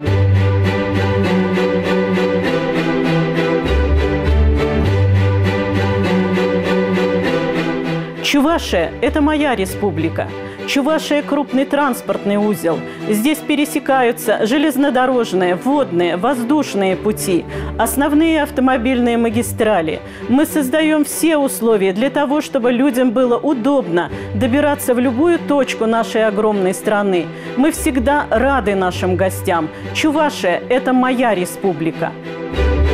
Чувашия – это моя республика. Чувашия – крупный транспортный узел. Здесь пересекаются железнодорожные, водные, воздушные пути, основные автомобильные магистрали. Мы создаем все условия для того, чтобы людям было удобно добираться в любую точку нашей огромной страны. Мы всегда рады нашим гостям. Чувашия – это моя республика.